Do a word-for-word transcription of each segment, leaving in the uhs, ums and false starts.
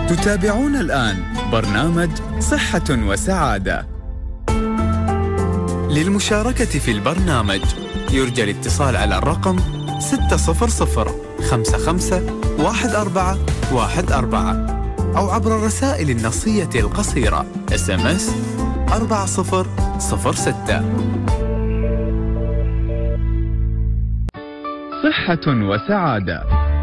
تتابعون الآن برنامج صحة وسعادة. للمشاركة في البرنامج يرجى الاتصال على الرقم ستة صفر صفر خمسة خمسة واحد أربعة واحد أربعة أو عبر الرسائل النصية القصيرة إس إم إس أربعة صفر صفر ستة. صحة وسعادة.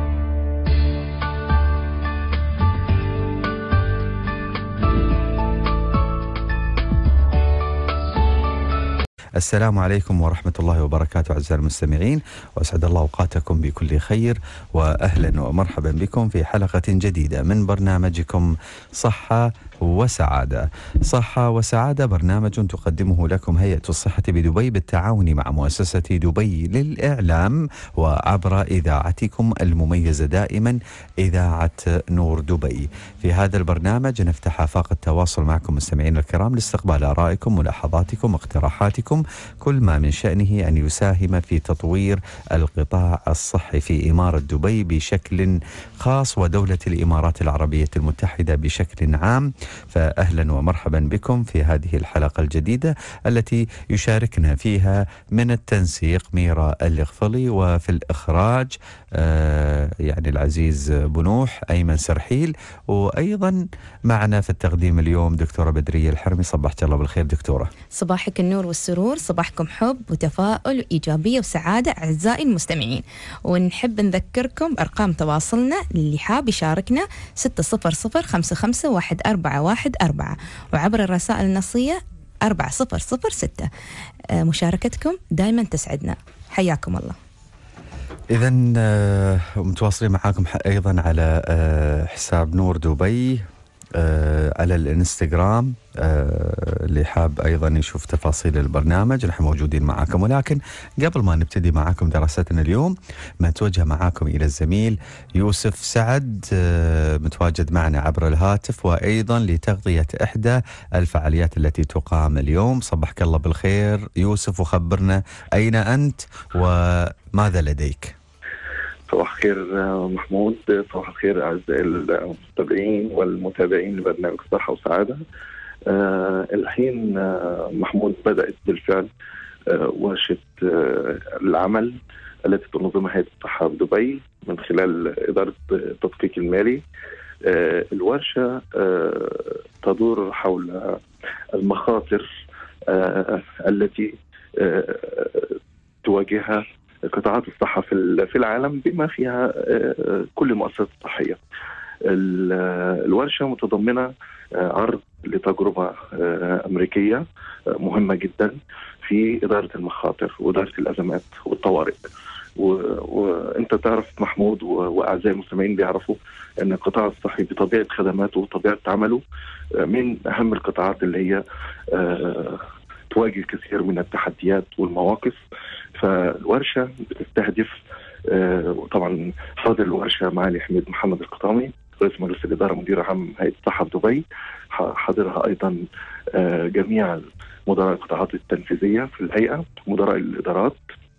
السلام عليكم ورحمة الله وبركاته أعزائي المستمعين، وأسعد الله أوقاتكم بكل خير، وأهلا ومرحبا بكم في حلقة جديدة من برنامجكم صحة وسعادة. صحة وسعادة برنامج تقدمه لكم هيئة الصحة بدبي بالتعاون مع مؤسسة دبي للإعلام وعبر إذاعتكم المميزة دائما إذاعة نور دبي. في هذا البرنامج نفتح آفاق التواصل معكم مستمعين الكرام لاستقبال آرائكم، ملاحظاتكم، اقتراحاتكم، كل ما من شأنه أن يساهم في تطوير القطاع الصحي في إمارة دبي بشكل خاص ودولة الإمارات العربية المتحدة بشكل عام. فأهلا ومرحبا بكم في هذه الحلقة الجديدة التي يشاركنا فيها من التنسيق ميرا الغفلي، وفي الإخراج آه يعني العزيز بنوح أيمن سرحيل، وأيضا معنا في التقديم اليوم دكتورة بدرية الحرمي. صبحت الله بالخير دكتورة. صباحك النور والسرور، صباحكم حب وتفاؤل وإيجابية وسعادة أعزائي المستمعين. ونحب نذكركم بأرقام تواصلنا اللي حاب يشاركنا ستة صفر صفر خمسة خمسة واحد أربعة واحد أربعة وعبر الرسائل النصية أربعة صفر صفر ستة. مشاركتكم دائما تسعدنا، حياكم الله. إذن متواصلين معاكم أيضا على حساب نور دبي على الانستغرام. اللي حاب أيضا يشوف تفاصيل البرنامج نحن موجودين معاكم. ولكن قبل ما نبتدي معاكم دراستنا اليوم ما توجه معاكم إلى الزميل يوسف سعد متواجد معنا عبر الهاتف، وأيضا لتغطية إحدى الفعاليات التي تقام اليوم. صبحك الله بالخير يوسف، وخبرنا أين أنت وماذا لديك. صباح الخير محمود، صباح الخير أعزائي المستمعين والمتابعين لبرنامج صحة وسعادة. آه الحين آه محمود بدأت بالفعل آه ورشة آه العمل التي تنظمها هيئة الصحة بدبي من خلال إدارة التدقيق المالي. آه الورشة آه تدور حول المخاطر آه التي آه تواجهها قطاعات الصحة في العالم بما فيها كل المؤسسات الصحية. الورشة متضمنة عرض لتجربة أمريكية مهمة جدا في إدارة المخاطر وإدارة الأزمات والطوارئ. وأنت تعرف محمود وأعزائي المستمعين بيعرفوا أن القطاع الصحي بطبيعة خدماته وطبيعة عمله من أهم القطاعات اللي هي تواجه كثير من التحديات والمواقف. فالورشة بتستهدف آه طبعا حاضر الورشة معالي حميد محمد القطامي رئيس مجلس الإدارة مدير عام هيئة الصحة بدبي، حاضرها أيضا آه جميع مدراء القطاعات التنفيذية في الهيئة، مدراء الإدارات.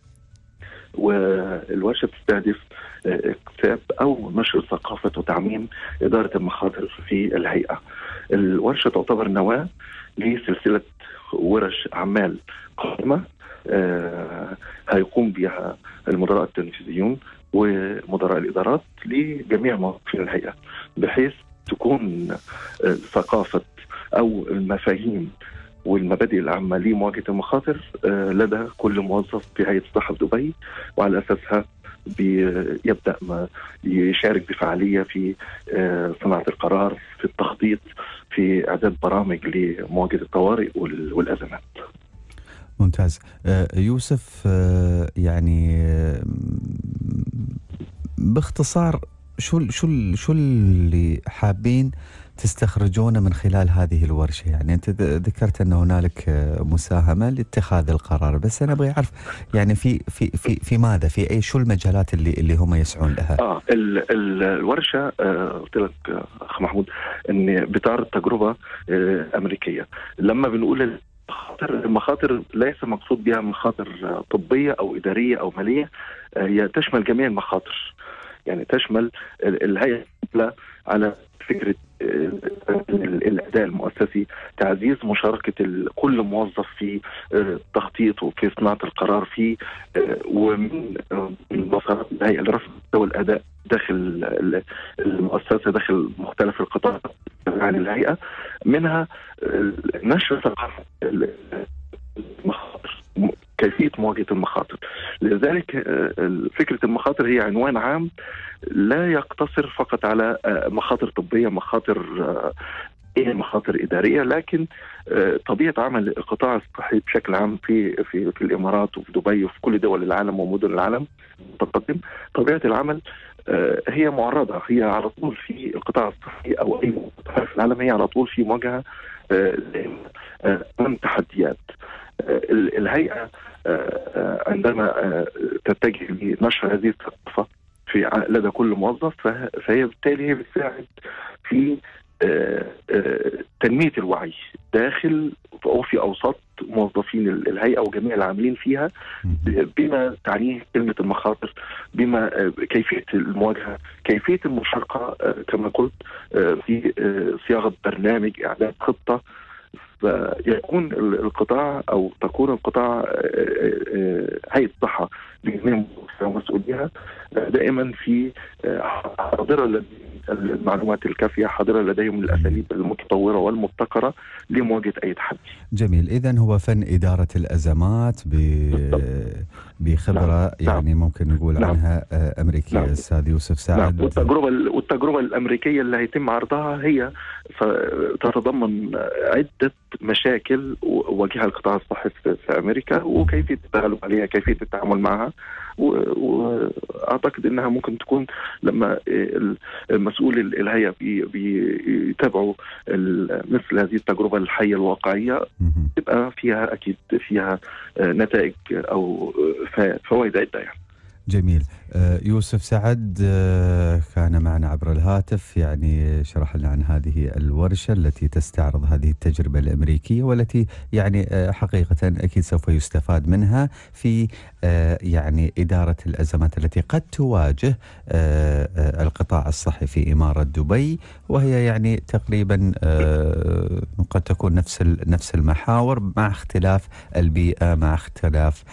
والورشة بتستهدف اكتساب أو نشر ثقافة وتعميم إدارة المخاطر في الهيئة. الورشة تعتبر نواة لسلسلة ورش أعمال قائمة آه هيقوم بها المدراء التنفيذيون ومدراء الإدارات لجميع مواقف الهيئة، بحيث تكون آه ثقافة أو المفاهيم والمبادئ العامة لمواجهة المخاطر آه لدى كل موظف في هيئة الصحة بدبي، وعلى أساسها بيبدأ ما يشارك بفعالية في آه صناعة القرار، في التخطيط، في إعداد برامج لمواجهة الطوارئ والأزمات. ممتاز. يوسف، يعني باختصار شو شو شو اللي حابين تستخرجونه من خلال هذه الورشة؟ يعني أنت ذكرت أن هنالك مساهمة لاتخاذ القرار، بس أنا أبغى أعرف يعني في في في في ماذا، في أي شو المجالات اللي اللي هم يسعون لها؟ آه ال ال الورشة قلت لك أخ محمود إن بتعرض تجربة آه أمريكية. لما بنقول المخاطر المخاطر ليس مقصود بها مخاطر طبية أو إدارية أو مالية، هي تشمل جميع المخاطر. يعني تشمل الهيئة على فكرة الأداء المؤسسي، تعزيز مشاركة كل موظف في التخطيط وفي صناعة القرار فيه، ومن مسارات الهيئة لرفع مستوى الأداء داخل المؤسسة داخل مختلف القطاعات عن الهيئة، منها نشر ثقافة المخاطر، كيفية مواجهة المخاطر. لذلك فكرة المخاطر هي عنوان عام لا يقتصر فقط على مخاطر طبية، مخاطر إيه مخاطر إدارية، لكن طبيعة عمل القطاع الصحي بشكل عام في في في الإمارات وفي دبي وفي كل دول العالم ومدن العالم المتقدم، طبيعة العمل هي معرضة، هي على طول في القطاع الصحي أو أي قطاع في العالم هي على طول في مواجهة من تحديات. الهيئة عندما تتجه لنشر هذه الثقافة في لدى كل موظف، فهي بالتالي هي بتساعد في تنمية الوعي داخل أو في أوساط موظفين الهيئة وجميع العاملين فيها بما تعنيه كلمة المخاطر، بما كيفية المواجهة، كيفية المشاركة كما قلت في صياغة برنامج، إعداد خطة، فيكون القطاع أو تكون القطاع هيئة الصحة بجميع مسؤوليها دائما في حاضرة المعلومات الكافية، حاضرة لديهم الأساليب المتطورة والمبتكرة لمواجهة أي تحدي. جميل. إذن هو فن إدارة الأزمات بخبرة نعم. يعني ممكن نقول نعم. عنها أمريكية. نعم. أستاذ يوسف سعد. نعم. والتجربة والتجربة الأمريكية اللي هيتم عرضها هي تتضمن عدة مشاكل واجهها القطاع الصحي في أمريكا وكيفية التغلب عليها، كيفية التعامل معها، وأعتقد أنها ممكن تكون لما المسؤول الهيئة بيتابعوا مثل هذه التجربة الحية الواقعية تبقى فيها أكيد فيها نتائج أو فوائد عدة يعني. جميل. يوسف سعد كان معنا عبر الهاتف، يعني شرح لنا عن هذه الورشة التي تستعرض هذه التجربة الأمريكية والتي يعني حقيقة أكيد سوف يستفاد منها في يعني إدارة الأزمات التي قد تواجه القطاع الصحي في إمارة دبي، وهي يعني تقريبا قد تكون نفس نفس المحاور مع اختلاف البيئة، مع اختلاف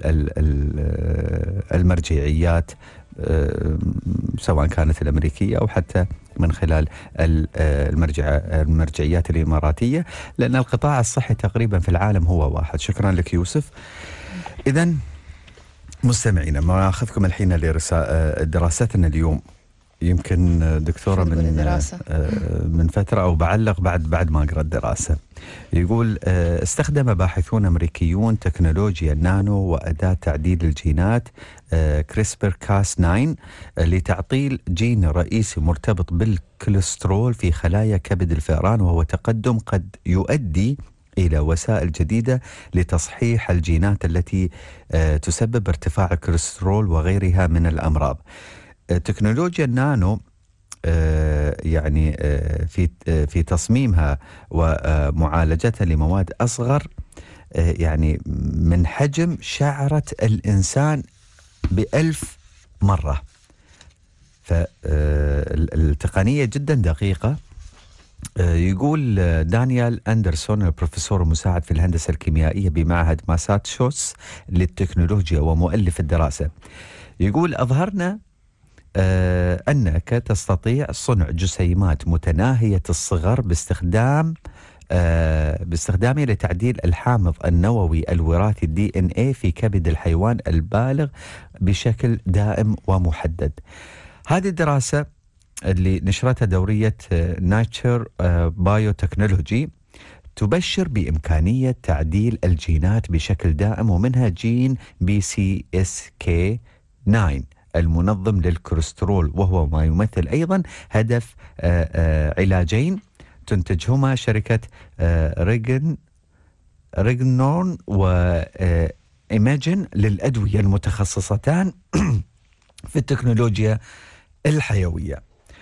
المرجعيات سواء كانت الأمريكية أو حتى من خلال المرجع المرجعيات الإماراتية، لأن القطاع الصحي تقريبا في العالم هو واحد. شكرا لك يوسف. إذن مستمعينا، ما أخذكم الحين لدراستنا اليوم. يمكن دكتورة من من فترة أو بعلق بعد بعد ما قرأت الدراسة. يقول استخدم باحثون أمريكيون تكنولوجيا النانو وأداة تعديل الجينات كريسبر كاس تسعة لتعطيل جين رئيسي مرتبط بالكوليسترول في خلايا كبد الفئران، وهو تقدم قد يؤدي إلى وسائل جديدة لتصحيح الجينات التي تسبب ارتفاع الكوليسترول وغيرها من الأمراض. تكنولوجيا النانو يعني في في تصميمها ومعالجتها لمواد أصغر يعني من حجم شعرة الإنسان بألف مرة، فالتقنية جدا دقيقة. يقول دانيال أندرسون البروفيسور المساعد في الهندسة الكيميائية بمعهد ماساتشوستس للتكنولوجيا ومؤلف الدراسة، يقول أظهرنا آه أنك تستطيع صنع جسيمات متناهية الصغر باستخدام آه باستخدامها لتعديل الحامض النووي الوراثي الدي إن إيه في كبد الحيوان البالغ بشكل دائم ومحدد. هذه الدراسة اللي نشرتها دورية ناتشر بايو تكنولوجي تبشر بإمكانية تعديل الجينات بشكل دائم، ومنها جين بي سي إس كي تسعة المنظم للكوليسترول، وهو ما يمثل أيضا هدف آآ آآ علاجين تنتجهما شركة ريجن ريجنورن وإيماجين للأدوية المتخصصتان في التكنولوجيا الحيوية.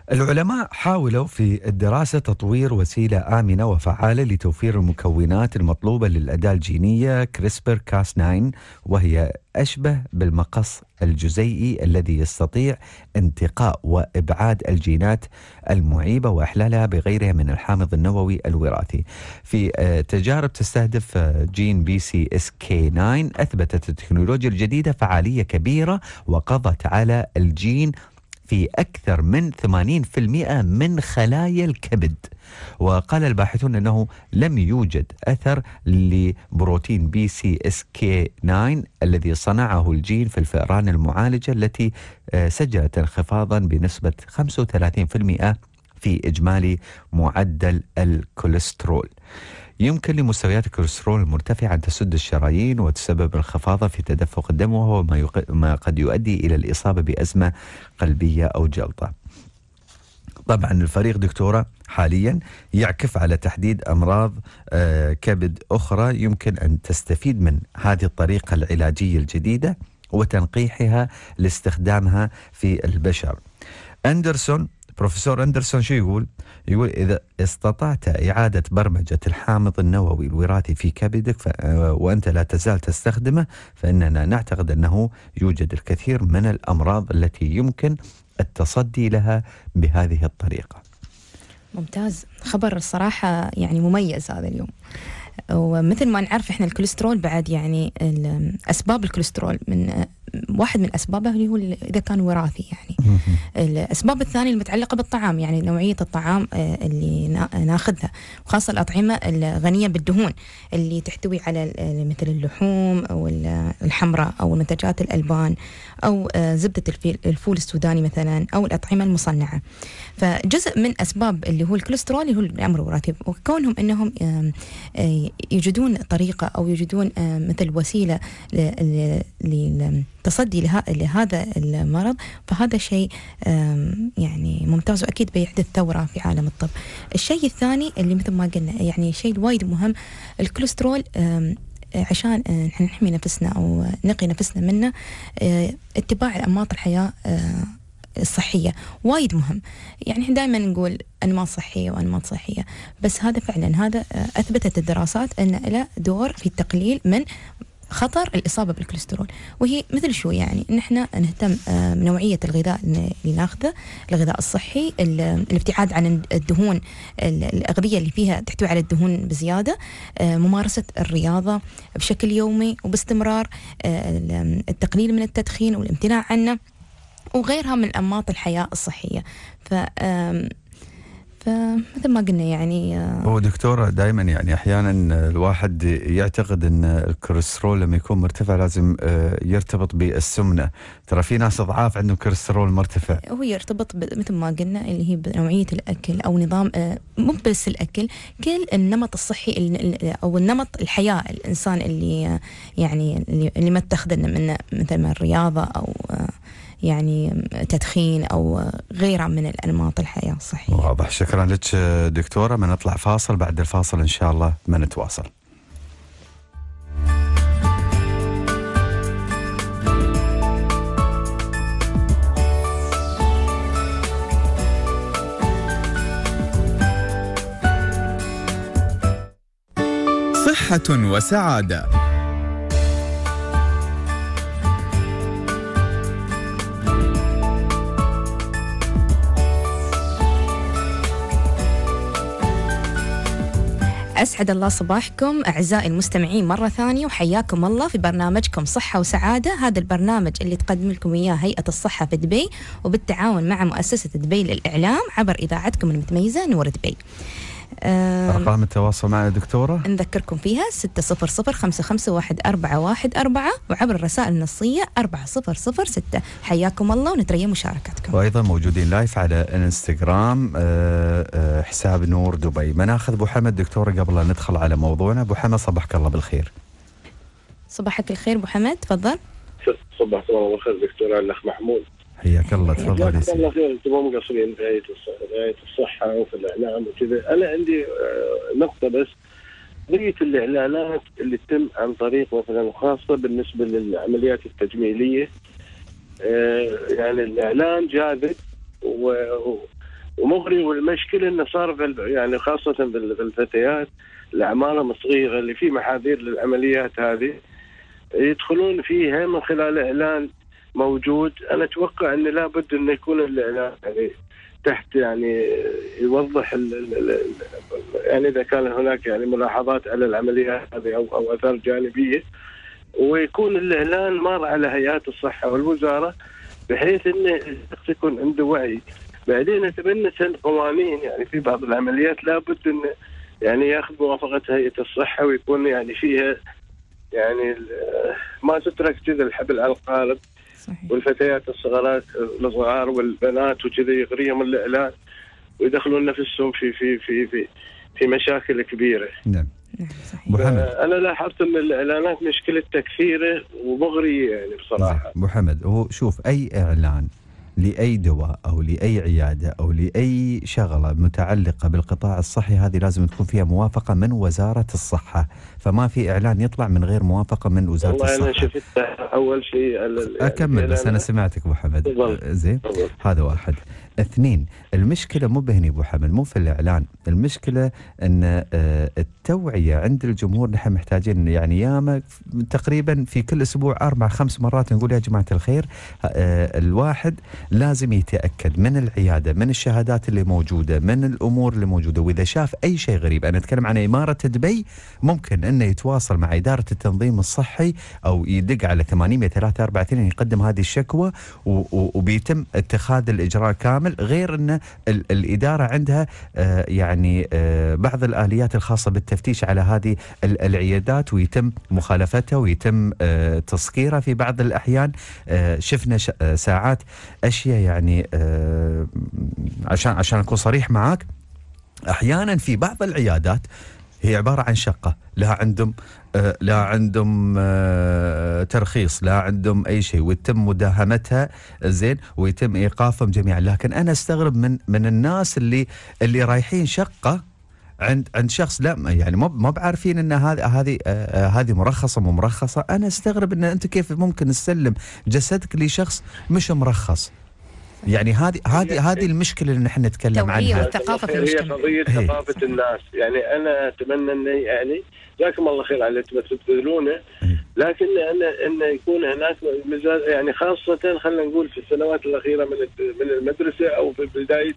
العلماء حاولوا في الدراسة تطوير وسيلة آمنة وفعالة لتوفير المكونات المطلوبة للأداة الجينية كريسبر كاس تسعة، وهي أشبه بالمقص الجزيئي الذي يستطيع انتقاء وإبعاد الجينات المعيبة وإحلالها بغيرها من الحامض النووي الوراثي. في تجارب تستهدف جين بي سي اس كي تسعة أثبتت التكنولوجيا الجديدة فعالية كبيرة وقضت على الجين في أكثر من ثمانين بالمئة من خلايا الكبد. وقال الباحثون أنه لم يوجد أثر لبروتين بي سي اس كي تسعة الذي صنعه الجين في الفئران المعالجة التي سجلت انخفاضا بنسبة خمسة وثلاثين بالمئة في إجمالي معدل الكوليسترول. يمكن لمستويات الكوليسترول المرتفعة أن تسد الشرايين وتسبب انخفاضا في تدفق الدم، وهو ما, يق... ما قد يؤدي إلى الإصابة بأزمة قلبية أو جلطة. طبعا الفريق دكتورة حاليا يعكف على تحديد أمراض آه كبد أخرى يمكن أن تستفيد من هذه الطريقة العلاجية الجديدة وتنقيحها لاستخدامها في البشر. أندرسون بروفيسور أندرسون شو يقول؟ يقول إذا استطعت إعادة برمجة الحامض النووي الوراثي في كبدك وأنت لا تزال تستخدمه، فإننا نعتقد أنه يوجد الكثير من الأمراض التي يمكن التصدي لها بهذه الطريقة. ممتاز، خبر الصراحة يعني مميز هذا اليوم. ومثل ما نعرف إحنا الكوليسترول بعد، يعني أسباب الكوليسترول من واحد من أسبابه اللي هو إذا كان وراثي. يعني الأسباب الثانية المتعلقة بالطعام، يعني نوعية الطعام اللي ناخذها، وخاصة الأطعمة الغنية بالدهون اللي تحتوي على مثل اللحوم أو الحمراء أو منتجات الألبان أو زبدة الفول السوداني مثلا أو الأطعمة المصنعة. فجزء من أسباب اللي هو الكوليسترول اللي هو الأمر الوراثي، وكونهم أنهم يجدون طريقة أو يجدون مثل وسيلة للتصدي لهذا المرض، فهذا شيء يعني ممتاز وأكيد بيحدث ثورة في عالم الطب. الشيء الثاني اللي مثل ما قلنا يعني شيء وايد مهم، الكوليسترول عشان نحن نحمي نفسنا أو نقي نفسنا منه، اتباع الأنماط الحياة الصحية وايد مهم. يعني احنا دائما نقول أنماط صحية وأنماط صحية، بس هذا فعلا هذا أثبتت الدراسات أن له دور في التقليل من خطر الإصابة بالكوليسترول. وهي مثل شو يعني نحن نهتم بنوعية الغذاء اللي ناخذه، الغذاء الصحي، الابتعاد عن الدهون، الأغذية اللي فيها تحتوي على الدهون بزيادة، ممارسة الرياضة بشكل يومي وباستمرار، التقليل من التدخين والامتناع عنه، وغيرها من أنماط الحياة الصحية. ف فمثل ما قلنا يعني هو دكتورة دائما يعني أحيانا الواحد يعتقد أن الكوليسترول لما يكون مرتفع لازم يرتبط بالسمنة. ترى في ناس ضعاف عندهم كوليسترول مرتفع. هو يرتبط مثل ما قلنا اللي هي بنوعية الأكل أو نظام، مو بس الأكل، كل النمط الصحي أو النمط الحياة الإنسان اللي يعني اللي ما اتخذنا منه، مثل ما الرياضة أو يعني تدخين أو غيرها من الأنماط الحياة الصحية. واضح. شكرا لك دكتورة. ما نطلع فاصل، بعد الفاصل إن شاء الله ما نتواصل. صحة وسعادة. أسعد الله صباحكم أعزائي المستمعين مرة ثانية، وحياكم الله في برنامجكم صحة وسعادة. هذا البرنامج اللي تقدم لكم إياه هيئة الصحة في دبي وبالتعاون مع مؤسسة دبي للإعلام عبر إذاعتكم المتميزة نور دبي. أرقام التواصل معنا دكتورة نذكركم فيها ستة صفر صفر خمسة خمسة واحد أربعة واحد أربعة، وعبر الرسائل النصية أربعة صفر صفر ستة. حياكم الله ونتريا مشاركتكم. وأيضا موجودين لايف على الانستغرام حساب نور دبي. مناخذ أبو حمد دكتورة قبل أن ندخل على موضوعنا. أبو حمد صباحك الله بالخير. صباحك الخير أبو حمد، تفضل. صباح الله بالخير دكتورة الأخ محمود. حياك الله، تفضل. جزاك الله خير. انتم مو مقصرين في هيئة الصحة وفي الإعلام وكذا. أنا عندي نقطة بس، قضية الإعلانات اللي تتم عن طريق مثلا خاصة بالنسبة للعمليات التجميلية، يعني الإعلان جاذب ومغري. والمشكله انه صار يعني خاصه بالفتيات الاعمارهم صغيره اللي في محاذير للعمليات هذه يدخلون فيها من خلال اعلان موجود. انا اتوقع ان لابد انه يكون الاعلان يعني تحت يعني يوضح ال ال يعني اذا كان هناك يعني ملاحظات على العمليات هذه او او اثار جانبيه، ويكون الاعلان مر على هيئات الصحه والوزاره بحيث انه يكون عنده وعي. بعدين اتمنى القوانين يعني في بعض العمليات لابد انه يعني ياخذ موافقه هيئه الصحه ويكون يعني فيها يعني ما تترك كذا الحبل على القالب. صحيح. والفتيات الصغارات الصغار والبنات وكذا يغريهم الاعلان ويدخلون نفسهم في في في في في مشاكل كبيره. نعم. صحيح. انا لاحظت ان الاعلانات مشكلتها كثيره ومغريه يعني بصراحه. ابو حمد هو شوف اي اعلان لأي دواء أو لأي عيادة أو لأي شغلة متعلقة بالقطاع الصحي هذه لازم تكون فيها موافقة من وزارة الصحة، فما في إعلان يطلع من غير موافقة من وزارة والله الصحة. أنا شفت أول شيء أكمل بس أنا سمعتك أبو حمد. زين هذا واحد. اثنين، المشكلة مو بهني أبو حمد، مو في الإعلان، المشكلة أن التوعية عند الجمهور. نحن محتاجين يعني ياما تقريبا في كل أسبوع أربع خمس مرات نقول يا جماعة الخير الواحد لازم يتأكد من العيادة، من الشهادات اللي موجودة، من الأمور اللي موجودة، وإذا شاف أي شيء غريب. أنا أتكلم عن إمارة دبي، ممكن أنه يتواصل مع إدارة التنظيم الصحي أو يدق على ثمانية ثلاثة أربعة اثنين يقدم هذه الشكوى وبيتم اتخاذ الإجراء كامل. غير أن الإدارة عندها آه يعني آه بعض الآليات الخاصة بالتفتيش على هذه العيادات ويتم مخالفتها ويتم آه تصكيرها في بعض الأحيان. آه شفنا ساعات أشياء يعني آه عشان عشان أكون صريح معاك، أحيانا في بعض العيادات هي عبارة عن شقة لا عندهم آه لا عندهم آه ترخيص، لا عندهم أي شيء، ويتم مداهمتها زين ويتم إيقافهم جميعا. لكن أنا استغرب من من الناس اللي اللي رايحين شقة عند عند شخص لا يعني ما ما بعارفين ان هذه هذه آه هذه مرخصه مو مرخصه. انا استغرب ان انت كيف ممكن تسلم جسدك لشخص مش مرخص. يعني هذه هذه هذه المشكله اللي نحن نتكلم عنها. توعية والثقافه في المجتمع. هي قضيه ثقافه الناس. يعني انا اتمنى ان يعني جزاكم الله خير على اللي تبذلونه، لكن انا انه يكون هناك يعني خاصه خلينا نقول في السنوات الاخيره من من المدرسه او في بدايه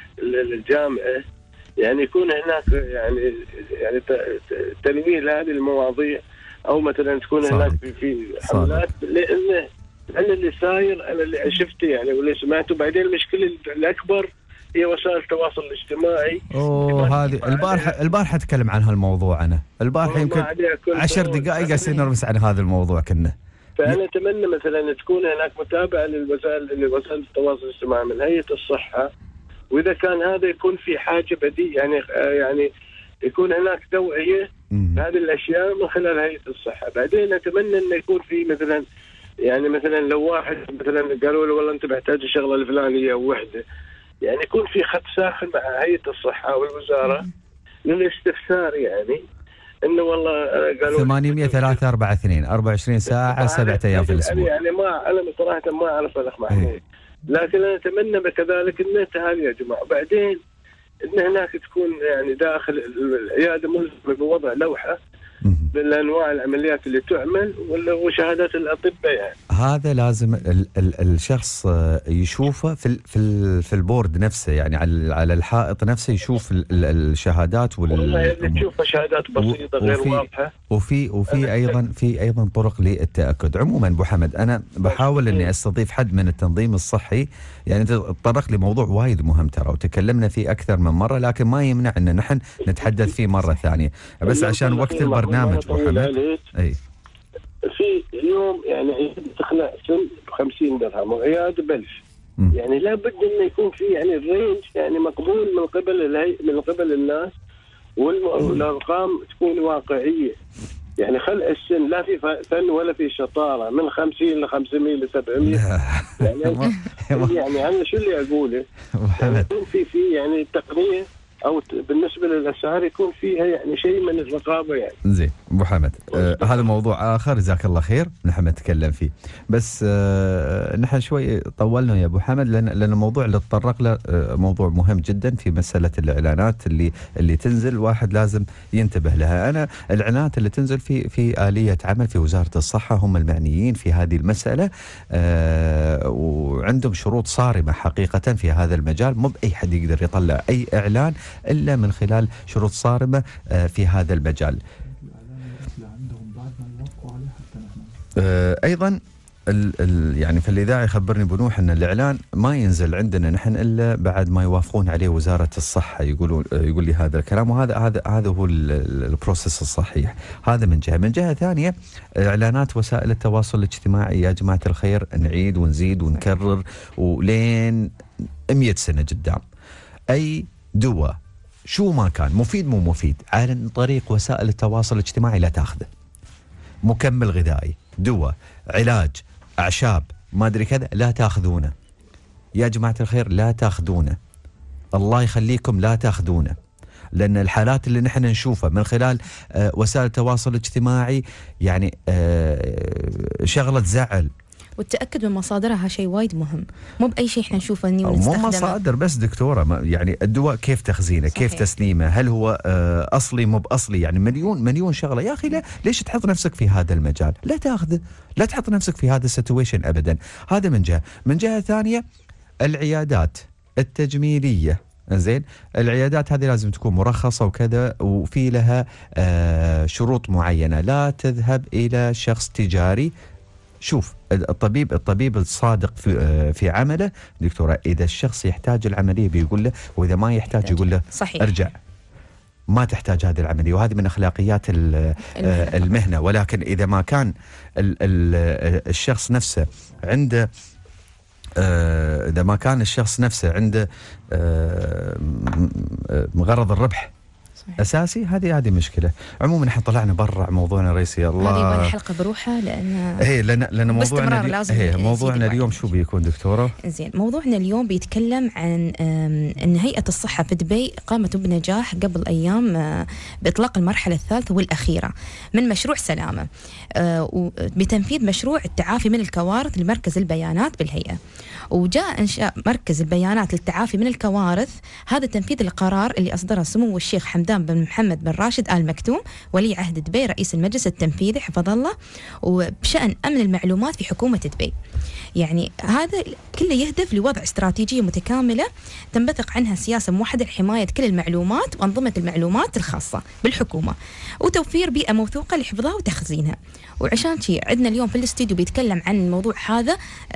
الجامعه، يعني يكون هناك يعني يعني تنويه لهذه المواضيع، او مثلا تكون صادق. هناك في, في حملات، لانه انا اللي صاير انا اللي شفته يعني واللي سمعته. بعدين المشكله الاكبر هي وسائل التواصل الاجتماعي. اوه هذه البارحه البارحه اتكلم عن هالموضوع. انا البارحه يمكن عشر دقائق جالسين نرمس عن هذا الموضوع كنا. فانا اتمنى مثلا تكون هناك متابعه للوسائل لوسائل التواصل الاجتماعي من هيئه الصحه، واذا كان هذا يكون في حاجه بديل يعني يعني يكون هناك توعيه بهذه الاشياء من خلال هيئه الصحه. بعدين اتمنى انه يكون في مثلا يعني مثلا لو واحد مثلا قالوا له والله انت محتاج الشغله الفلانيه او وحده، يعني يكون في خط ساخن مع هيئه الصحه والوزاره للاستفسار، يعني انه والله قالوا ثمانمئة ثلاثة أربعة اثنين أربعة وعشرين ساعه سبعة ايام في الاسبوع. يعني ما انا صراحه ما اعرف الاخ محمود، لكن انا اتمنى بكذلك ان هذه يا جماعه. بعدين ان هناك تكون يعني داخل العياده ملزمه بوضع لوحه بالانواع العمليات اللي تعمل وشهادات الاطباء. يعني هذا لازم ال ال الشخص يشوفه في ال في ال في البورد نفسه، يعني على على الحائط نفسه يشوف ال ال الشهادات وال والله اللي تشوفها شهادات بسيطه غير واضحه. وفي وفي ايضا في ايضا طرق للتاكد. عموما ابو حمد انا بحاول اني استضيف حد من التنظيم الصحي، يعني انت تطرق لموضوع وايد مهم ترى وتكلمنا فيه اكثر من مره، لكن ما يمنع ان نحن نتحدث فيه مره ثانيه، بس عشان وقت البرنامج ابو حمد. اي في اليوم يعني عياده تخلع سن ب خمسين درهم وعياده بألف، يعني لابد انه يكون في يعني الرينج يعني مقبول من قبل الهي من قبل الناس، والارقام تكون واقعيه. يعني خلع السن لا في فن ولا في شطاره، من خمسين ل خمسمئة ل سبعمئة. يعني يعني انا شو اللي اقوله؟ يعني يكون في في يعني تقنيه او بالنسبه للاسعار يكون فيها يعني شيء من الرقابه يعني. زين ابو حمد، آه هذا موضوع اخر جزاك الله خير نحن نتكلم فيه، بس آه نحن شوي طولنا يا ابو حمد لان لان الموضوع اللي تطرق له آه موضوع مهم جدا في مساله الاعلانات اللي اللي تنزل، واحد لازم ينتبه لها. انا الاعلانات اللي تنزل في في آلية عمل في وزاره الصحه هم المعنيين في هذه المساله، آه وعندهم شروط صارمه حقيقه في هذا المجال، مو باي حد يقدر يطلع اي اعلان إلا من خلال شروط صارمة في هذا المجال. أيضا ال ال يعني في الإذاعة يخبرني بنوح أن الإعلان ما ينزل عندنا نحن إلا بعد ما يوافقون عليه وزارة الصحة، يقولون يقول لي هذا الكلام، وهذا هذا هذا هو البروسيس الصحيح. هذا من جهة. من جهة ثانية إعلانات وسائل التواصل الاجتماعي يا جماعة الخير نعيد ونزيد ونكرر ولين مئة سنة قدام، أي دواء شو ما كان مفيد مو مفيد عن طريق وسائل التواصل الاجتماعي لا تاخذه. مكمل غذائي، دواء، علاج، اعشاب، ما ادري كذا، لا تاخذونه يا جماعه الخير، لا تاخذونه، الله يخليكم لا تاخذونه، لان الحالات اللي نحن نشوفها من خلال آه وسائل التواصل الاجتماعي يعني آه شغله زعل. والتأكد من مصادرها شيء وايد مهم، مو بأي شيء احنا نشوفه اني ونستخدمه. مو مصادر بس دكتورة، يعني الدواء كيف تخزينه، صحيح. كيف تسليمه، هل هو آه أصلي مو بأصلي، يعني مليون مليون شغلة. يا أخي لا، ليش تحط نفسك في هذا المجال؟ لا تاخذه، لا تحط نفسك في هذا السيتويشن أبدا. هذا من جهة. من جهة ثانية العيادات التجميلية، زين، العيادات هذه لازم تكون مرخصة وكذا، وفي لها آه شروط معينة. لا تذهب إلى شخص تجاري. شوف الطبيب الطبيب الصادق في في عمله دكتورة، إذا الشخص يحتاج العملية بيقول له، وإذا ما يحتاج يقول له صحيح. ارجع، ما تحتاج هذه العملية، وهذه من أخلاقيات المهنة. ولكن إذا ما كان ال ال الشخص نفسه عنده إذا ما كان الشخص نفسه عنده غرض الربح صحيح. اساسي، هذه هذه مشكله. عموما احنا طلعنا برا موضوعنا الرئيسي. الله هذه ولا حلقه بروحها، لان ايه لان لان موضوعنا لازم ايه موضوعنا اليوم شو بيكون دكتوره؟ زين، موضوعنا اليوم بيتكلم عن ان هيئه الصحه في دبي قامت بنجاح قبل ايام باطلاق المرحله الثالثه والاخيره من مشروع سلامه، بتنفيذ مشروع التعافي من الكوارث لمركز البيانات بالهيئه. وجاء انشاء مركز البيانات للتعافي من الكوارث هذا تنفيذ القرار اللي اصدره سمو الشيخ حمدان بن محمد بن راشد آل مكتوم ولي عهد دبي رئيس المجلس التنفيذي حفظه الله، وبشأن أمن المعلومات في حكومة دبي. يعني هذا كله يهدف لوضع استراتيجية متكاملة تنبثق عنها سياسة موحدة لحماية كل المعلومات وأنظمة المعلومات الخاصة بالحكومة، وتوفير بيئة موثوقة لحفظها وتخزينها. وعشان شيء عندنا اليوم في الاستوديو بيتكلم عن الموضوع هذا،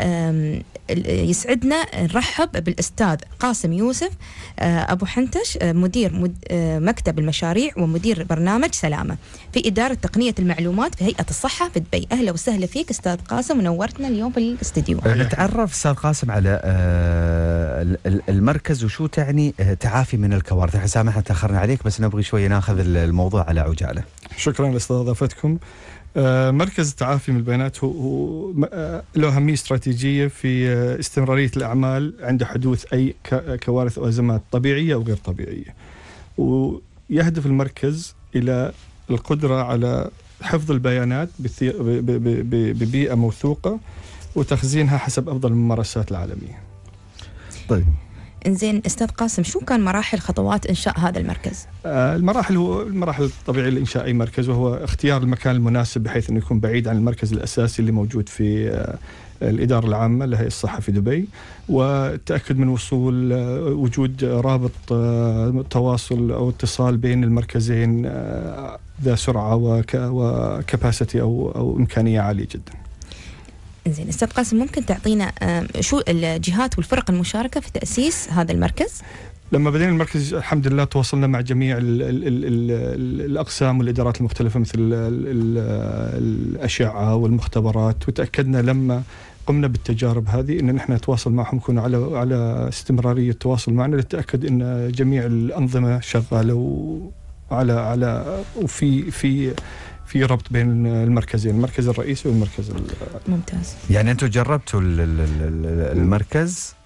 يسعدنا نرحب بالأستاذ قاسم يوسف أبو حنتش، مدير مكتب المشاريع ومدير برنامج سلامة في إدارة تقنية المعلومات في هيئة الصحة في دبي. أهلا وسهلا فيك أستاذ قاسم، ونورتنا اليوم في الاستوديو. نتعرف أستاذ قاسم على المركز وشو تعني تعافي من الكوارث. سامحنا تأخرنا عليك، بس نبغي شوية ناخذ الموضوع على عجالة. شكرا لاستضافتكم. مركز التعافي من البيانات هو له أهمية استراتيجية في استمرارية الأعمال عند حدوث أي كوارث أو أزمات طبيعية أو غير طبيعية، ويهدف المركز إلى القدرة على حفظ البيانات ببيئة موثوقة وتخزينها حسب أفضل الممارسات العالمية. طيب إنزين أستاذ قاسم، شو كان مراحل خطوات إنشاء هذا المركز؟ آه المراحل هو المراحل الطبيعية لإنشاء أي مركز، وهو اختيار المكان المناسب بحيث أنه يكون بعيد عن المركز الأساسي اللي موجود في آه الإدارة العامة لهيئة الصحة في دبي، والتأكد من وصول آه وجود رابط آه تواصل أو اتصال بين المركزين آه ذا سرعة وكاباسيتي أو أو إمكانية عالية جدا. زين أستاذ قاسم، ممكن تعطينا شو الجهات والفرق المشاركة في تأسيس هذا المركز؟ لما بدينا المركز الحمد لله تواصلنا مع جميع ال ال ال ال الأقسام والإدارات المختلفة مثل ال ال الأشعة والمختبرات، وتأكدنا لما قمنا بالتجارب هذه إن نحن نتواصل معهم، نكون على على استمرارية التواصل معنا للتأكد إن جميع الأنظمة شغالة وعلى على وفي في في ربط بين المركزين، المركز الرئيسي والمركز ممتاز. يعني أنتم جربتوا المركز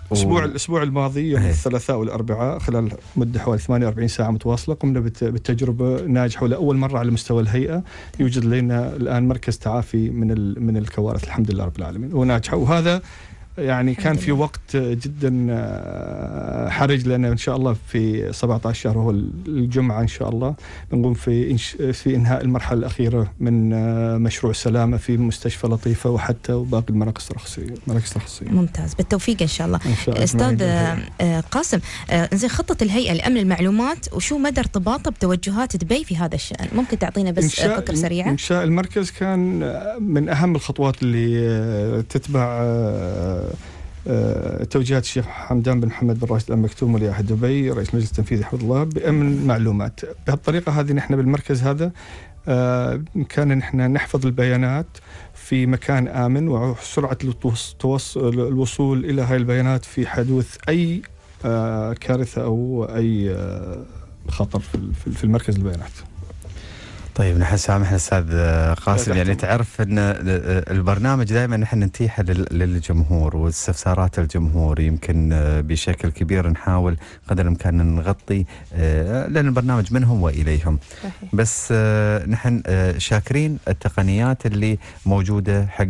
الأسبوع الأسبوع الماضي يوم هي. الثلاثاء والأربعاء خلال مدة حوالي ثمانية وأربعين ساعة متواصلة قمنا بت- بالتجربة ناجحة ولأول مرة على مستوى الهيئة يوجد لنا الآن مركز تعافي من ال- من الكوارث الحمد لله رب العالمين وناجحة. وهذا يعني كان في وقت جدا آه، حرج لنا إن شاء الله في سبعة عشر شهر وهو الجمعة إن شاء الله بنقوم في إنش- في إنهاء المرحلة الأخيرة من آه، مشروع سلامة في مستشفى لطيفة وحتى وباقي المراكز التخصصية مراكز التخصصية ممتاز، بالتوفيق إن شاء الله. إن شاء الله. أستاذ آه، قاسم، آه، زين خطة الهيئة لأمن المعلومات وشو مدى ارتباطه بتوجهات دبي في هذا الشأن؟ ممكن تعطينا بس إنشاء فكرة سريعة؟ إنشاء المركز كان من أهم الخطوات اللي آه، تتبع آه، آه، توجيهات الشيخ حمدان بن محمد بن راشد آل مكتوم ولي عهد دبي رئيس المجلس التنفيذي حفظه الله بأمن معلومات. بهالطريقة هذه نحن بالمركز هذا آه، كان نحن نحفظ البيانات في مكان آمن وسرعة التوص- توص- الوصول إلى هاي البيانات في حدوث أي آه، كارثة أو أي آه، خطر في- في في المركز البيانات. طيب نحن سامحنا استاذ قاسم، لا يعني تحتم. تعرف ان البرنامج دائما نحن نتيح لل- للجمهور واستفسارات الجمهور، يمكن بشكل كبير نحاول قدر الامكان نغطي لان البرنامج منهم واليهم. صحيح. بس نحن شاكرين التقنيات اللي موجوده حق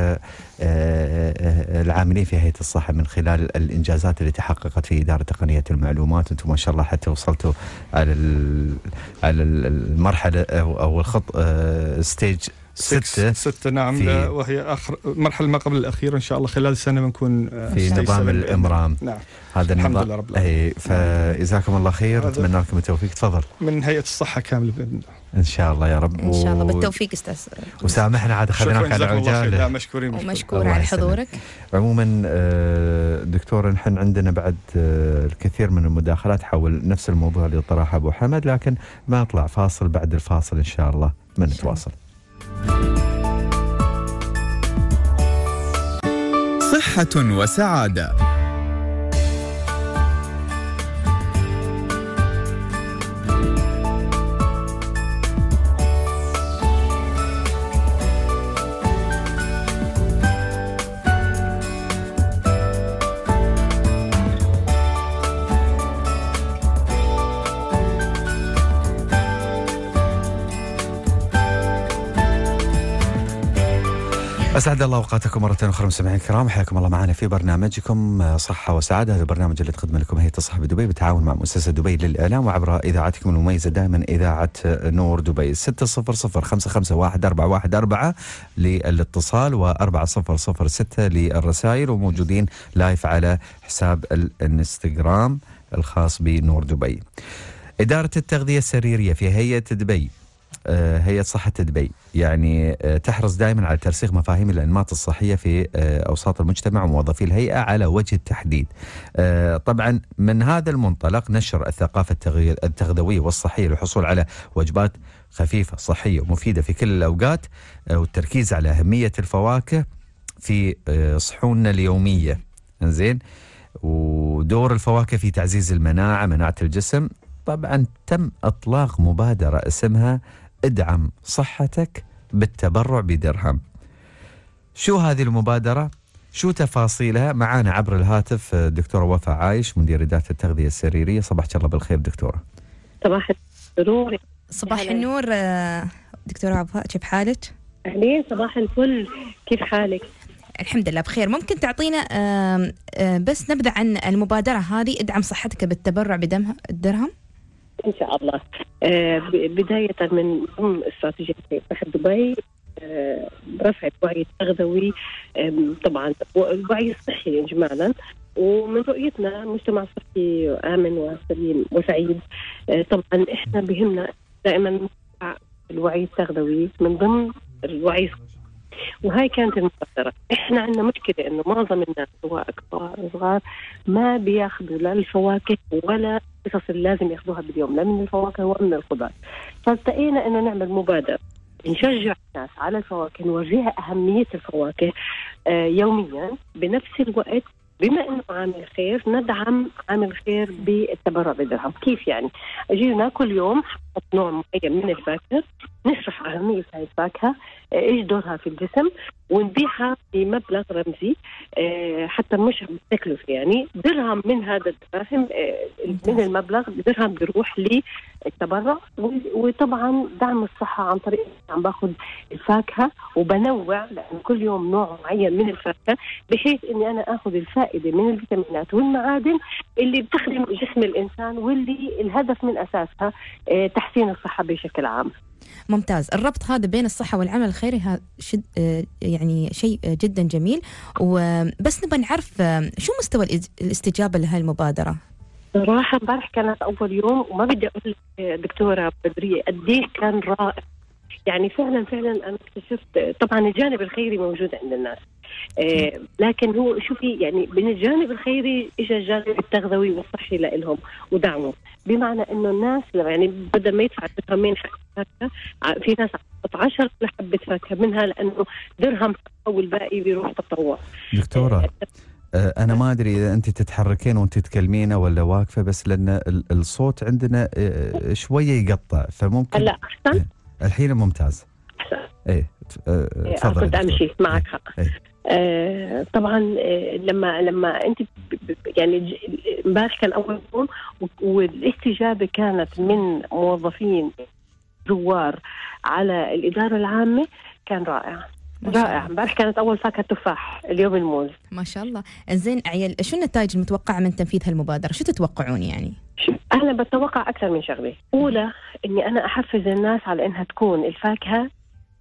العاملين في هيئة الصحة من خلال الإنجازات اللي تحققت في إدارة تقنية المعلومات. أنتم ما شاء الله حتى وصلتوا على على المرحلة أو أو الخط ستيج ستة ستة نعم، في وهي آخر مرحلة ما قبل الأخيرة إن شاء الله خلال سنة بنكون في نظام الإمرام. نعم هذا الحمد النظام. لله رب العالمين. أي فجزاكم الله خير، نتمنى لكم التوفيق. تفضل. من هيئة الصحة كاملة بإذن الله. إن شاء الله يا رب. إن شاء الله بالتوفيق أستاذ. وسامحنا عاد خليناك على عجالة. مشكورين ومشكور على حضورك. عموما دكتور نحن عندنا بعد الكثير من المداخلات حول نفس الموضوع اللي طرحه أبو حمد، لكن ما نطلع فاصل، بعد الفاصل إن شاء الله ما نتواصل. صحة وسعادة. أسعد الله أوقاتكم مرة أخرى مستمعين الكرام، حياكم الله معنا في برنامجكم صحة وسعادة. هذا البرنامج اللي تقدم لكم هيئة الصحة بدبي بالتعاون مع مؤسسة دبي للإعلام وعبر إذاعتكم المميزة دائما إذاعة نور دبي. ستة صفر صفر خمسة خمسة واحد أربعة واحد أربعة للاتصال وأربعة صفر صفر ستة للرسائل، وموجودين لايف على حساب الانستغرام الخاص بنور دبي. إدارة التغذية السريرية في هيئة دبي، هيئة صحة دبي، يعني تحرص دائما على ترسيخ مفاهيم الأنماط الصحية في أوساط المجتمع وموظفي الهيئة على وجه التحديد. طبعا من هذا المنطلق نشر الثقافة التغذوية والصحية للحصول على وجبات خفيفة صحية ومفيدة في كل الأوقات، والتركيز على أهمية الفواكه في صحوننا اليومية. زين، ودور الفواكه في تعزيز المناعة، مناعة الجسم. طبعا تم إطلاق مبادرة اسمها ادعم صحتك بالتبرع بدرهم. شو هذه المبادرة؟ شو تفاصيلها؟ معانا عبر الهاتف دكتورة وفاء عايش، مدير إدارة التغذية السريرية. صباحك الله بالخير دكتورة. صباح النور. صباح النور دكتورة وفاء، كيف حالك؟ أهلين، صباح الفل، كيف حالك؟ الحمد لله بخير. ممكن تعطينا آآ آآ بس نبذة عن المبادرة هذه ادعم صحتك بالتبرع بدمها الدرهم؟ إن شاء الله. آه بداية من ضمن استراتيجية صحة دبي آه رفع الوعي التغذوي، آه طبعا الوعي الصحي إجمالا، ومن رؤيتنا مجتمع صحي آمن وسليم وسعيد. آه طبعا إحنا بهمنا دائما الوعي التغذوي من ضمن الوعي الصحي، وهاي كانت المبادرة. إحنا عندنا مشكلة إنه معظم الناس سواء كبار صغار ما بياخذوا لا الفواكه ولا قصص اللي لازم ياخذوها باليوم، لا من الفواكه ولا من الخضار. فالتقينا إنه نعمل مبادرة نشجع الناس على الفواكه، نورجيها أهمية الفواكه آه يوميا. بنفس الوقت بما إنه عامل خير ندعم عامل خير بالتبرع بدرهم. كيف يعني؟ أجينا كل يوم فقط نوع معين من الفاكهة، نشرح أهمية هاي الفاكهة، إيش دورها في الجسم، ونبيعها بمبلغ رمزي حتى مش بتكلفة، يعني درهم من هذا الدراهم من المبلغ درهم بيروح للتبرع، وطبعا دعم الصحة عن طريق عم باخذ الفاكهة وبنوع، لأن كل يوم نوع معين من الفاكهة، بحيث إني أنا آخذ الفائدة من الفيتامينات والمعادن اللي بتخدم جسم الإنسان، واللي الهدف من أساسها تحسين الصحة بشكل عام. ممتاز. الربط هذا بين الصحة والعمل الخيري هذا شد يعني شيء جدا جميل. وبس نبغى نعرف شو مستوى الاستجابة لهذه المبادرة؟ صراحة امبارح كانت أول يوم، وما بدي أقول دكتورة بدرية قديش كان رائع. يعني فعلا فعلا أنا اكتشفت طبعا الجانب الخيري موجود عند الناس، آه لكن هو شوفي يعني من الجانب الخيري إجا الجانب التغذوي والصحي لهم ودعمه، بمعنى إنه الناس يعني بدل ما يدفع درهمين فاكهة، في ناس عشر حبة فاكهة منها، لأنه درهم والباقي بيروح تطوع. دكتورة آه أنا ما أدري إذا أنت تتحركين وأنت تتكلمين ولا واقفة، بس لأن الصوت عندنا آه شوية يقطع، فممكن لا أحسن الحين ممتاز. ايه تفضل. كنت امشي معك حق. ايه. آه طبعا آه لما لما انت يعني امبارح كان اول يوم، والاستجابه كانت من موظفين زوار على الاداره العامه، كان رائع رائع. امبارح كانت اول فاكهه تفاح، اليوم الموز. ما شاء الله. زين عيال، شو النتائج المتوقعه من تنفيذ هالمبادره؟ شو تتوقعون يعني؟ أنا بتوقع أكثر من شغلة. أولى إني أنا أحفز الناس على إنها تكون الفاكهة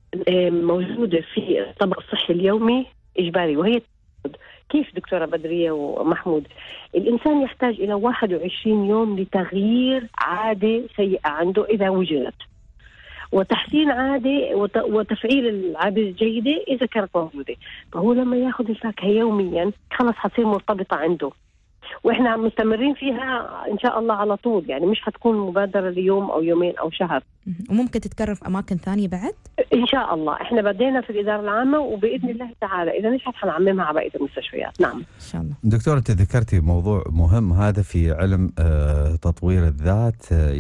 موجودة في الطبق الصحي اليومي إجباري، وهي كيف دكتورة بدرية ومحمود؟ الإنسان يحتاج إلى واحد وعشرين يوم لتغيير عادة سيئة عنده إذا وجدت، وتحسين عادة وتفعيل العادة الجيدة إذا كانت موجودة. فهو لما يأخذ الفاكهة يوميا خلص حتصير مرتبطة عنده، وإحنا مستمرين فيها إن شاء الله على طول، يعني مش هتكون مبادرة ليوم أو يومين أو شهر. وممكن تتكرر في أماكن ثانية بعد؟ إن شاء الله. إحنا بدينا في الإدارة العامة، وبإذن الله تعالى إذا نجحت حنعممها على بقية المستشفيات. نعم إن شاء الله. دكتورة أنت ذكرتي موضوع مهم، هذا في علم آه تطوير الذات آه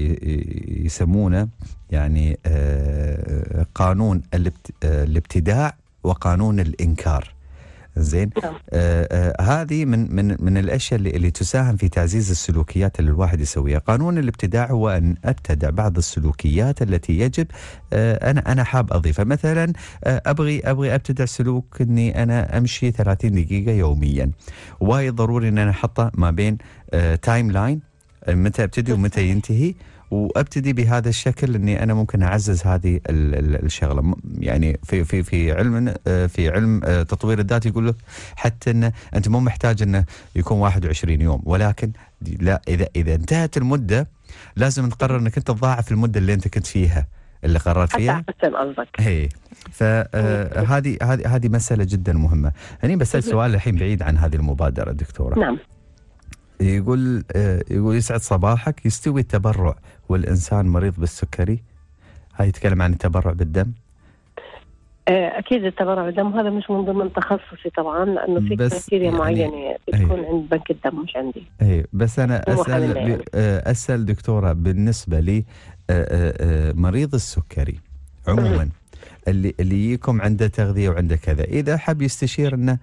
يسمونه يعني آه قانون آه الابتداع وقانون الإنكار. زين. آه آه هذه من من من الاشياء اللي, اللي تساهم في تعزيز السلوكيات اللي الواحد يسويها. قانون الابتداع هو ان ابتدع بعض السلوكيات التي يجب آه انا انا حاب اضيفها. مثلا آه ابغي ابغي ابتدع سلوك اني انا امشي ثلاثين دقيقه يوميا، وايد ضروري ان انا احطه ما بين آه تايم لاين متى ابتدي ومتى ينتهي، وابتدي بهذا الشكل اني انا ممكن اعزز هذه الشغله. يعني في في في علم في علم تطوير الذات يقول لك حتى ان انت مو محتاج انه يكون واحد وعشرين يوم، ولكن لا، اذا اذا انتهت المده لازم تقرر انك انت تضاعف المده اللي انت كنت فيها اللي قررت فيها. حتى قصدك هي فهذه هذه هذه مساله جدا مهمه. هني بسال سؤال الحين بعيد عن هذه المبادره دكتوره. نعم. يقول يقول يسعد صباحك، يستوي التبرع والإنسان مريض بالسكري؟ هاي يتكلم عن التبرع بالدم؟ أكيد التبرع بالدم هذا مش من ضمن تخصصي طبعا، لأنه في كريتيريا يعني معينة بتكون عند بنك الدم مش عندي. أي بس أنا أسأل يعني. أسأل دكتورة بالنسبة لي مريض السكري عموما اللي اللي يجيكم عنده تغذية وعنده كذا، إذا حب يستشير إنه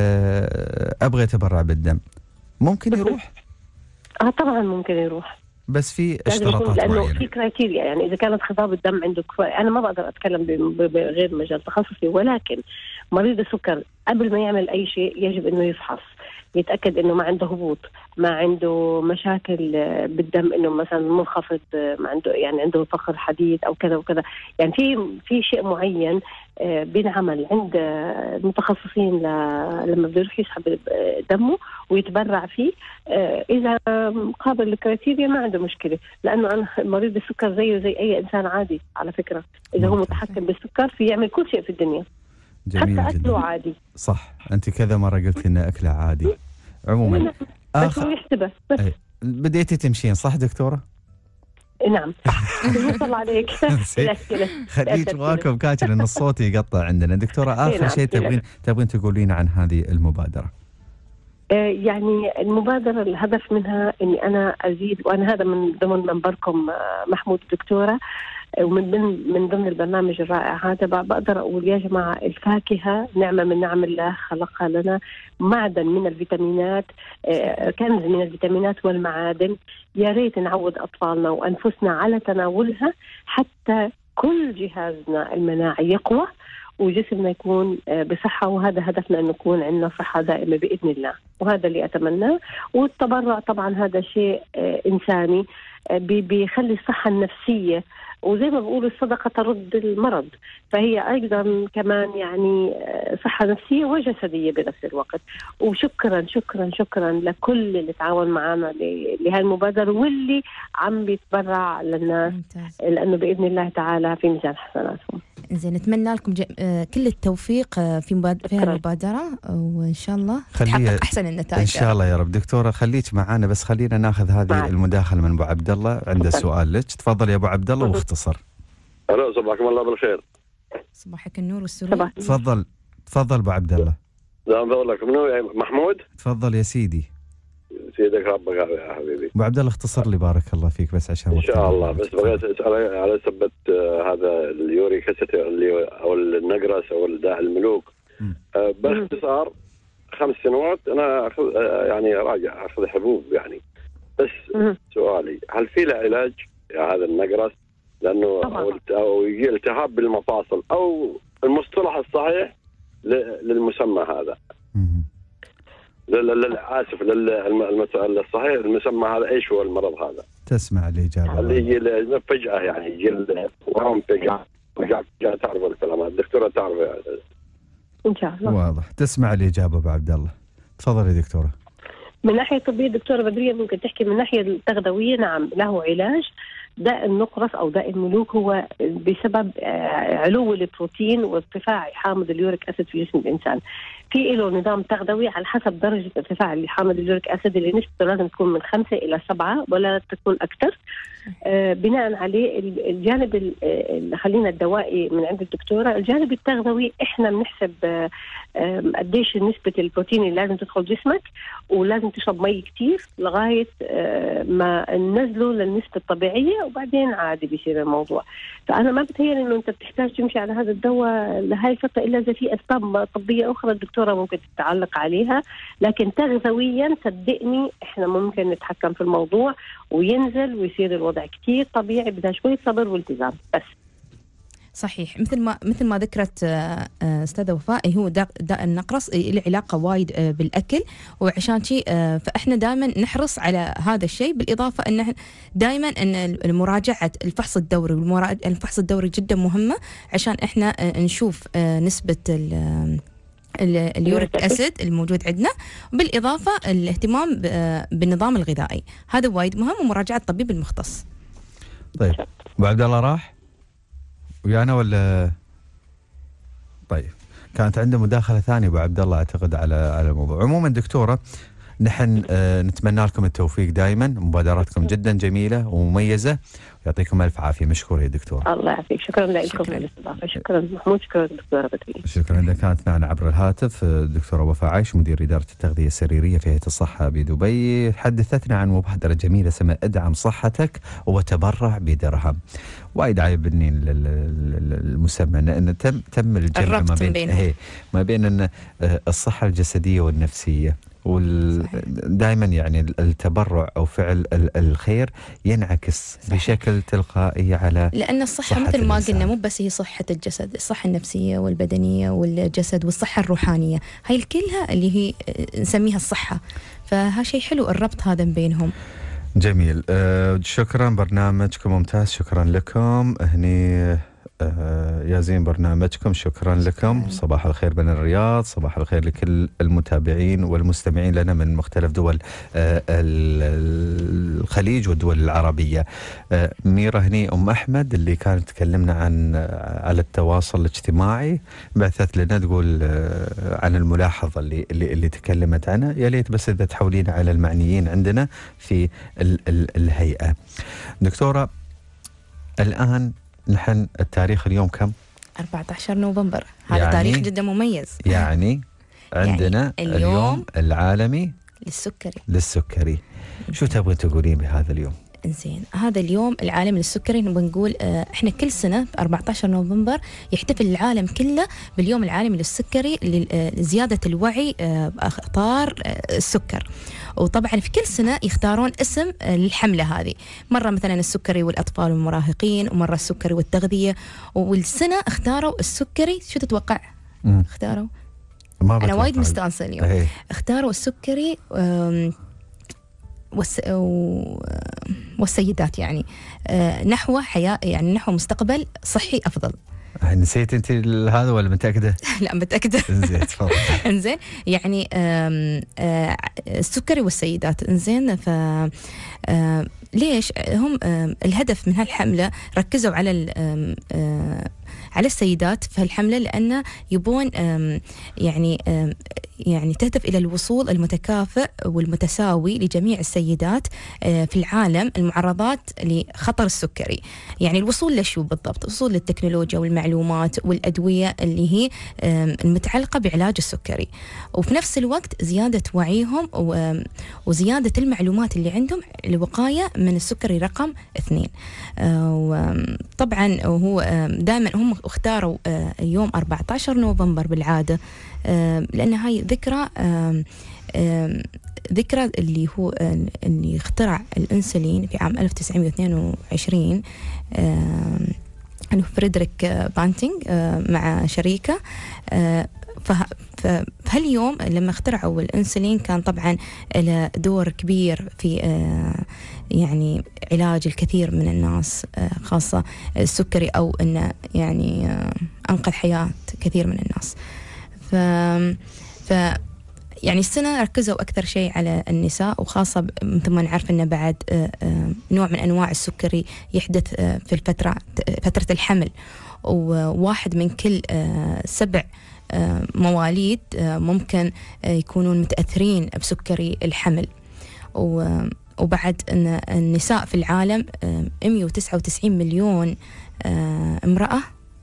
أبغى يتبرع بالدم ممكن يروح؟ اه طبعا ممكن يروح، بس في اشتراطات لانه معينة. في كرايتيريا. يعني اذا كانت خضاب الدم عنده كفايه، انا ما بقدر اتكلم بغير مجال تخصصي، ولكن مريض السكر قبل ما يعمل اي شيء يجب انه يفحص، يتاكد انه ما عنده هبوط، ما عنده مشاكل بالدم، انه مثلا منخفض، ما عنده يعني عنده فقر حديد او كذا وكذا. يعني في في شيء معين بينعمل عند المتخصصين لما بده يروح يسحب دمه ويتبرع فيه. اذا قابل للكريتيريا ما عنده مشكله، لانه انا مريض السكر زيه زي اي انسان عادي على فكره. اذا هو متحكم بالسكر في يعمل كل شيء في الدنيا، جميل حتى جدا. أكله عادي. صح، أنت كذا مرة قلت إن أكله عادي عموما. بس هو يحسبه بس. بديتي تمشين صح دكتورة؟ نعم صح. الله عليك. خليك واقف كاتل لأن الصوت يقطع عندنا. دكتورة آخر شيء تبغين تبغين تقولين عن هذه المبادرة؟ يعني المبادرة الهدف منها أني أنا أزيد، وأنا هذا من ضمن منبركم محمود دكتورة، ومن ضمن من ضمن البرنامج الرائع هذا بقدر أقول يا جماعة الفاكهة نعمة من نعم الله خلقها لنا، معدن من الفيتامينات، كنز من الفيتامينات والمعادن. يا ريت نعود أطفالنا وأنفسنا على تناولها حتى كل جهازنا المناعي يقوى وجسمنا يكون بصحة، وهذا هدفنا أن نكون عندنا صحة دائمة بإذن الله، وهذا اللي أتمناه. والتبرع طبعا هذا شيء إنساني بيخلي الصحة النفسية، وزي ما بقول الصدقة ترد المرض، فهي أيضا كمان يعني صحة نفسية وجسدية بنفس الوقت. وشكرا شكرا شكرا لكل اللي تعاون معنا لهذه المبادرة واللي عم بيتبرع للناس، لأنه بإذن الله تعالى في ميزان حسناتهم. زين، نتمنى لكم ج... كل التوفيق في مباد... في المبادرة، وإن شاء الله تحقق أحسن النتائج إن شاء الله يا رب. دكتورة خليك معانا، بس خلينا ناخذ هذه معك. المداخلة من أبو عبد الله، عنده سؤال لك. تفضل يا أبو عبد الله واختصر. ألو، صباحكم الله بالخير. صباحك النور والسرور. تفضل تفضل أبو عبد الله. نعم بقول لك منو محمود؟ تفضل يا سيدي. سيدك ربك يا حبيبي. أبو عبد الله اختصر لي بارك الله فيك بس عشان إن شاء الله. بس بغيت أسأل على سبة هذا اليوريك أسيد اللي أو النقرس أو داء الملوك. أه باختصار خمس سنوات أنا أخذ يعني راجع أخذ حبوب يعني. بس سؤالي هل في له علاج هذا النقرس؟ لأنه أو, أو يجي التهاب بالمفاصل أو المصطلح الصحيح للمسمى هذا. آسف للمسألة الصحيح المسمى هذا إيش هو المرض هذا؟ تسمع الإجابة. اللي يجي فجأة يعني يجي ورم فجأة فجأة تعرف الكلام هذا الدكتورة تعرف يعني. إن شاء الله. واضح. تسمع الإجابة أبو عبد الله. تفضل يا دكتورة. من ناحية طبية دكتورة بدرية ممكن تحكي من ناحية التغذوية. نعم له علاج. داء النقرس أو داء الملوك هو بسبب علو البروتين وارتفاع حامض اليوريك أسيد في جسم الإنسان. في له نظام تغذوي على حسب درجة ارتفاع حامض اليوريك أسيد اللي نسبته لازم تكون من خمسة إلى سبعة ولا تكون أكثر. آه بناء عليه الجانب اللي خلينا الدوائي من عند الدكتورة. الجانب التغذوي إحنا بنحسب آه قديش نسبة البروتين اللي لازم تدخل جسمك، ولازم تشرب مي كتير لغاية آه ما ننزله للنسبة الطبيعية، وبعدين عادي بيصير الموضوع. فأنا ما بتهيألي إنه أنت بتحتاج تمشي على هذا الدواء لهاي الفترة إلا إذا في أسباب طبية أخرى الدكتورة ممكن تتعلق عليها، لكن تغذويا صدقني إحنا ممكن نتحكم في الموضوع وينزل ويصير الوضع كتير طبيعي، بدها شوية صبر والتزام بس. صحيح، مثل ما مثل ما ذكرت استاذه وفاء، هو داء, داء النقرس له علاقه وايد بالاكل، وعشان شيء فاحنا دائما نحرص على هذا الشيء. بالاضافه ان دائما ان مراجعه الفحص الدوري، والفحص الدوري جدا مهمه عشان احنا نشوف نسبه اليوريك أسيد الموجود عندنا، بالإضافة الاهتمام بالنظام الغذائي، هذا وايد مهم، ومراجعة الطبيب المختص. طيب أبو عبد الله راح ويانا ولا؟ طيب كانت عنده مداخلة ثانية أبو عبد الله أعتقد على على الموضوع. عموما دكتورة نحن آه نتمنى لكم التوفيق دائما، مبادراتكم جدا جميلة ومميزة، يعطيكم ألف عافية. مشكور يا دكتور. الله يعافيك. شكرا لكم للاستضافة. شكرا محمود. شكرا دكتورة بدرية. شكرا لك. كانت معنا عبر الهاتف الدكتورة وفاء عايش، مدير إدارة التغذية السريرية في هيئة الصحة بدبي، حدثتنا عن مبادرة جميلة اسمها ادعم صحتك وتبرع بدرهم. وايد عاجبني المسمى، لأن تم تم الجمع ما بين هي ما بين أن الصحة الجسدية والنفسية، ودائما يعني التبرع أو فعل الخير ينعكس صحيح. بشكل تلقائي على، لأن الصحة مثل ما قلنا مو بس هي صحة الجسد، الصحة النفسية والبدنية والجسد والصحة الروحانية، هاي كلها اللي هي نسميها الصحة، فها شيء حلو الربط هذا بينهم. جميل. أه شكرا، برنامجكم ممتاز، شكرا لكم. هني آه يا زين برنامجكم، شكرا لكم. صباح الخير بين الرياض، صباح الخير لكل المتابعين والمستمعين لنا من مختلف دول آه الخليج والدول العربية. آه ميرا هني أم أحمد اللي كانت تكلمنا عن آه على التواصل الاجتماعي، بعثت لنا تقول آه عن الملاحظة اللي, اللي اللي تكلمت عنها. يا ليت بس إذا تحولين على المعنيين عندنا في ال ال الهيئة. دكتورة الآن نحن التاريخ اليوم كم؟ أربعة عشر نوفمبر، هذا يعني تاريخ جدا مميز. يعني عندنا يعني اليوم, اليوم العالمي للسكري. للسكري. شو تبغين تقولين بهذا اليوم؟ إنزين، هذا اليوم العالمي للسكري نبغى نقول آه احنا كل سنة في أربعة عشر نوفمبر يحتفل العالم كله باليوم العالمي للسكري لزيادة الوعي آه بأخطار آه السكر. وطبعا في كل سنة يختارون اسم آه للحملة هذه، مرة مثلا السكري والأطفال والمراهقين، ومرة السكري والتغذية، والسنة اختاروا السكري. شو تتوقع؟ مم. اختاروا ما أنا بتوقع. وايد مستانسة اليوم. أيه. اختاروا السكري والس... والسيدات، يعني نحو حياة، يعني نحو مستقبل صحي أفضل. نسيت أنت هذا ولا متأكدة؟ لا متأكدة. إنزين تفضل. إنزين يعني آم آم السكري والسيدات. إنزين ف ليش هم الهدف من هالحملة ركزوا على على السيدات في هالحملة؟ لأنه يبون يعني يعني تهدف إلى الوصول المتكافئ والمتساوي لجميع السيدات في العالم المعرضات لخطر السكري. يعني الوصول لشو بالضبط؟ الوصول للتكنولوجيا والمعلومات والأدوية اللي هي المتعلقة بعلاج السكري، وفي نفس الوقت زيادة وعيهم وزيادة المعلومات اللي عندهم للوقاية من السكري رقم اثنين. وطبعا هو دائما هم اختاروا يوم أربعة عشر نوفمبر بالعادة لأن هاي ذكرى ذكرى اللي هو اللي اخترع الأنسولين في عام ألف وتسعمائة واثنين وعشرين أنه فريدريك بانتينغ مع شريكه. فهاليوم لما اخترعوا الأنسولين كان طبعا له دور كبير في يعني علاج الكثير من الناس، خاصة السكري، أو أنه يعني أنقذ حياة كثير من الناس. ف, ف يعني السنة ركزوا أكثر شيء على النساء، وخاصة مثل ما نعرف أنه بعد نوع من أنواع السكري يحدث في الفترة فترة الحمل، وواحد من كل سبع مواليد ممكن يكونون متأثرين بسكري الحمل. وبعد أن النساء في العالم مئة وتسعة وتسعين مليون امرأة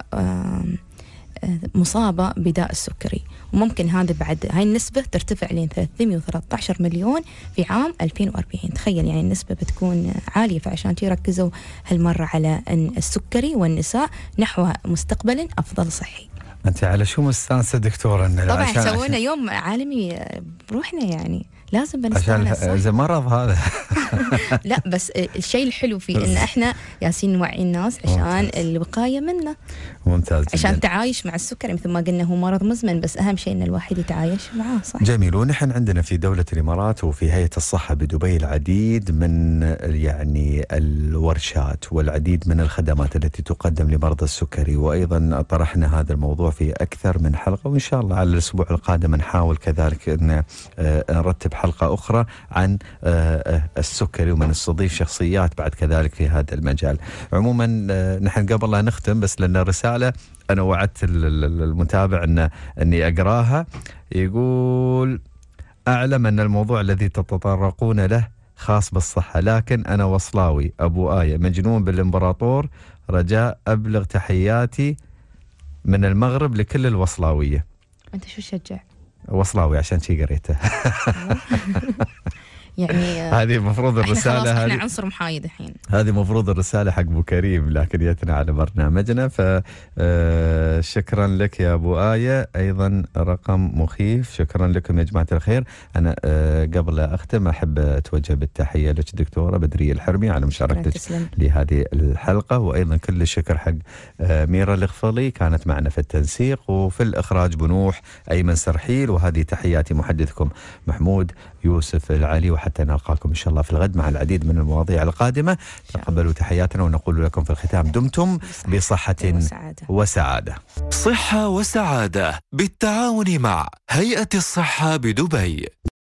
مصابة بداء السكري، وممكن هذا بعد هاي النسبة ترتفع ل ثلاثمائة وثلاثة عشر مليون في عام ألفين وأربعين. تخيل يعني النسبة بتكون عالية، فعشان كذا ركزوا هالمرة على أن السكري والنساء نحو مستقبل أفضل صحي. أنت على شو مستانسة دكتورة؟ طبعا سوينا يوم عالمي بروحنا، يعني لازم بنستانس عشان إذا مرض هذا. لا بس الشيء الحلو فيه إن إحنا ياسين نوعي الناس عشان الوقاية منه. ممتاز جدا. عشان تعايش مع السكري، مثل ما قلنا هو مرض مزمن، بس أهم شيء إن الواحد يتعايش معاه. صح. جميل. ونحن عندنا في دولة الإمارات وفي هيئة الصحة بدبي العديد من يعني الورشات والعديد من الخدمات التي تقدم لمرضى السكري، وأيضا طرحنا هذا الموضوع في أكثر من حلقة، وإن شاء الله على الأسبوع القادم نحاول كذلك أن نرتب حلقة أخرى عن السكري، ومن نستضيف شخصيات بعد كذلك في هذا المجال. عموما نحن قبل لا نختم بس لنا رسالة أنا وعدت المتابع أن أني أقراها. يقول: أعلم أن الموضوع الذي تتطرقون له خاص بالصحة، لكن أنا وصلاوي أبو آية مجنون بالإمبراطور، رجاء أبلغ تحياتي من المغرب لكل الوصلاوية. أنت شو شجع؟ وصلاوي عشان شي قريته. يعني هذه مفروض الرسالة، احنا احنا عنصر محايد الحين. هذه مفروض الرسالة حق أبو كريم، لكن يتنا على برنامجنا. فشكرا لك يا أبو آية، أيضا رقم مخيف. شكرا لكم يا جماعة الخير. أنا قبل لا أختم أحب أتوجه بالتحية لك دكتورة بدرية الحرمي على مشاركتك لهذه الحلقة، وأيضا كل الشكر حق ميرا الغفلي كانت معنا في التنسيق، وفي الإخراج بنوح أيمن سرحيل. وهذه تحياتي محدثكم محمود يوسف العلي، وحتى نلقاكم إن شاء الله في الغد مع العديد من المواضيع القادمة. تقبلوا تحياتنا، ونقول لكم في الختام: دمتم بصحة وسعادة. وسعادة. صحة وسعادة بالتعاون مع هيئة الصحة بدبي.